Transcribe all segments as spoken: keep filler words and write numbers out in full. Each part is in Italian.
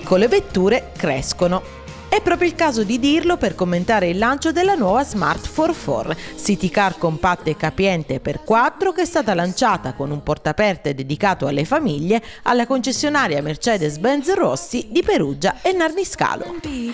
piccole vetture crescono. È proprio il caso di dirlo per commentare il lancio della nuova Smart quattro quattro, city car compatta e capiente per quattro che è stata lanciata con un portaaperte dedicato alle famiglie alla concessionaria Mercedes-Benz Rossi di Perugia e Narniscalo.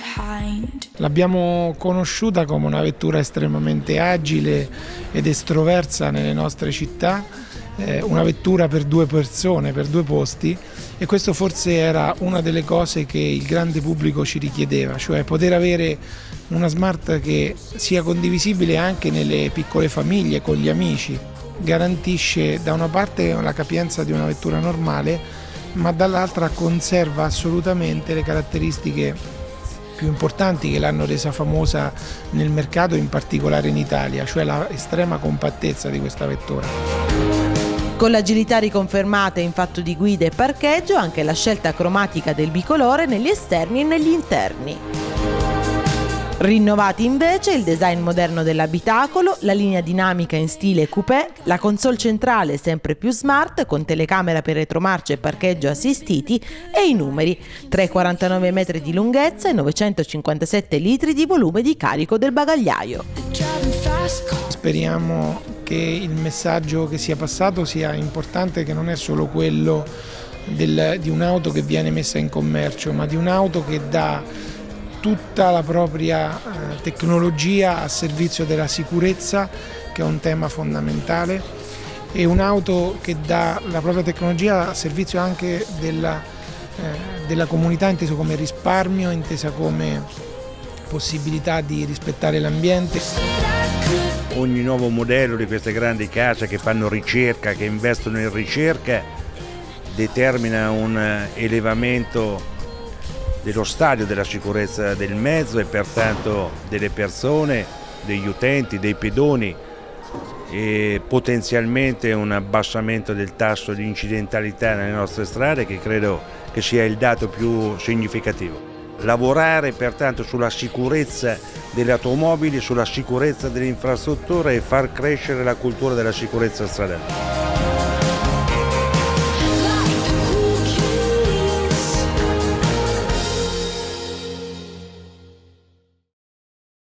L'abbiamo conosciuta come una vettura estremamente agile ed estroversa nelle nostre città, eh, una vettura per due persone, per due posti, e questo forse era una delle cose che il grande pubblico ci richiedeva, cioè poter avere una Smart che sia condivisibile anche nelle piccole famiglie, con gli amici. Garantisce da una parte la capienza di una vettura normale, ma dall'altra conserva assolutamente le caratteristiche più importanti che l'hanno resa famosa nel mercato, in particolare in Italia, cioè la estrema compattezza di questa vettura. Con l'agilità riconfermata in fatto di guida e parcheggio, anche la scelta cromatica del bicolore negli esterni e negli interni. Rinnovati invece il design moderno dell'abitacolo, la linea dinamica in stile coupé, la console centrale sempre più smart con telecamera per retromarcia e parcheggio assistiti e i numeri: tre virgola quarantanove metri di lunghezza e novecentocinquantasette litri di volume di carico del bagagliaio. Speriamo che il messaggio che sia passato sia importante, che non è solo quello del, di un'auto che viene messa in commercio, ma di un'auto che dà tutta la propria eh, tecnologia a servizio della sicurezza, che è un tema fondamentale, e un'auto che dà la propria tecnologia a servizio anche della, eh, della comunità, inteso come risparmio, intesa come possibilità di rispettare l'ambiente. Ogni nuovo modello di queste grandi case che fanno ricerca, che investono in ricerca, determina un elevamento dello stadio della sicurezza del mezzo e pertanto delle persone, degli utenti, dei pedoni, e potenzialmente un abbassamento del tasso di incidentalità nelle nostre strade, che credo che sia il dato più significativo. Lavorare pertanto sulla sicurezza delle automobili, sulla sicurezza delle infrastrutture e far crescere la cultura della sicurezza stradale.